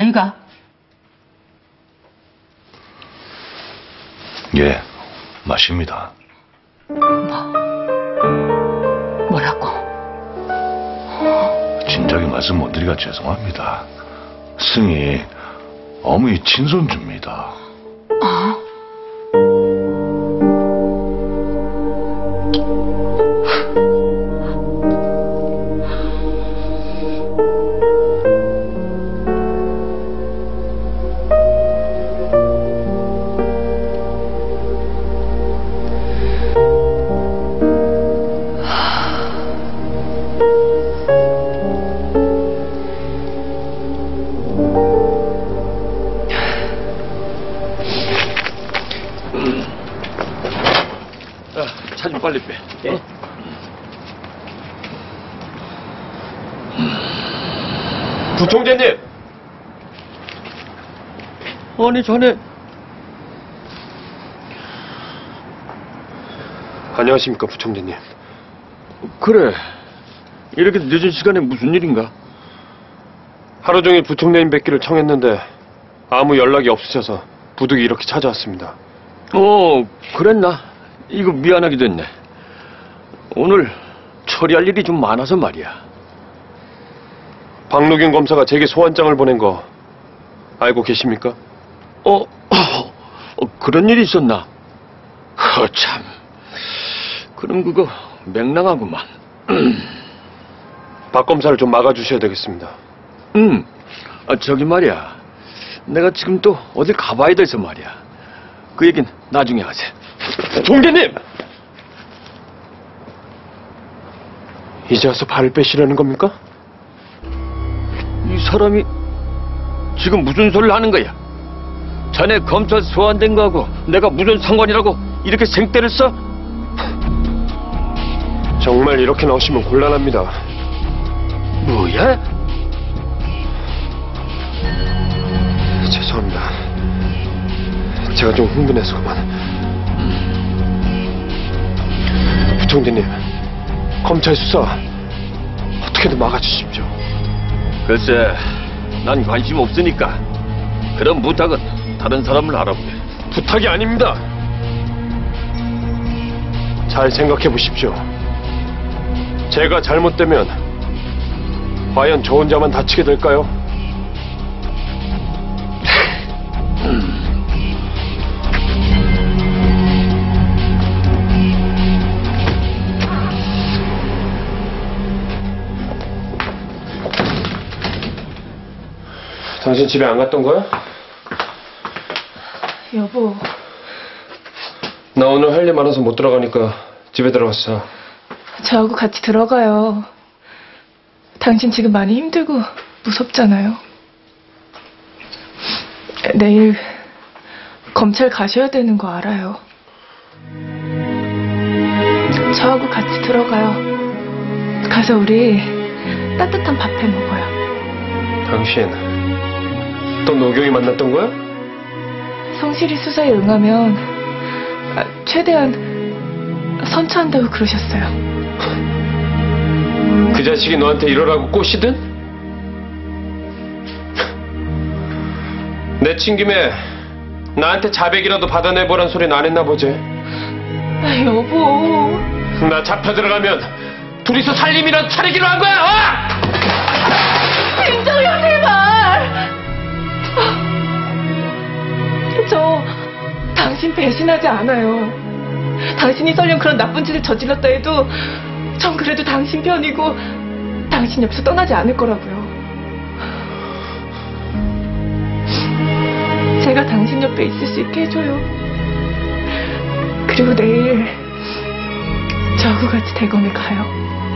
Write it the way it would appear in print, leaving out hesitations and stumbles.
아이가? 예, 맞습니다. 뭐라고? 진작에 말씀 못 드리가 죄송합니다. 승희 어머니 친손주입니다. 아? 차 좀 빨리 빼. 예? 부총재님! 아니, 자네. 안녕하십니까, 부총재님. 그래. 이렇게 늦은 시간에 무슨 일인가? 하루 종일 부총재님 뵙기를 청했는데 아무 연락이 없으셔서 부득이 이렇게 찾아왔습니다. 그랬나? 이거 미안하게 됐네. 오늘 처리할 일이 좀 많아서 말이야. 박노균 검사가 제게 소환장을 보낸 거 알고 계십니까? 그런 일이 있었나? 참. 그럼 그거 맹랑하구만. 박 검사를 좀 막아주셔야 되겠습니다. 저기 말이야. 내가 지금 또 어딜 가봐야 돼서 말이야. 그 얘긴 나중에 하세. 총재님! 이제 와서 발을 빼시려는 겁니까? 이 사람이 지금 무슨 소리를 하는 거야? 자네 검찰 소환된 거하고 내가 무슨 상관이라고 이렇게 생떼를 써? 정말 이렇게 나오시면 곤란합니다. 뭐야? 죄송합니다. 제가 좀 흥분해서 그만. 부총재님, 검찰 수사 어떻게든 막아주십시오. 글쎄, 난 관심 없으니까 그런 부탁은 다른 사람을 알아보게. 부탁이 아닙니다. 잘 생각해 보십시오. 제가 잘못되면 과연 저 혼자만 다치게 될까요? 당신 집에 안 갔던 거야? 여보. 나 오늘 할 일 많아서 못 들어가니까 집에 들어갔어. 저하고 같이 들어가요. 당신 지금 많이 힘들고 무섭잖아요. 내일 검찰 가셔야 되는 거 알아요. 저하고 같이 들어가요. 가서 우리 따뜻한 밥 해 먹어요. 당신 또 노경이 만났던 거야? 성실히 수사에 응하면 최대한 선처한다고 그러셨어요. 그 자식이 너한테 이러라고 꼬시든? 내친 김에 나한테 자백이라도 받아내보란 소리는 안 했나 보지? 여보. 나 잡혀 들어가면 둘이서 살림이란 차리기로 한 거야! 진정이야, 제발! 저 당신 배신하지 않아요. 당신이 설령 그런 나쁜 짓을 저질렀다 해도 전 그래도 당신 편이고 당신 옆에서 떠나지 않을 거라고요. 제가 당신 옆에 있을 수 있게 해줘요. 그리고 내일 저하고 같이 대검에 가요.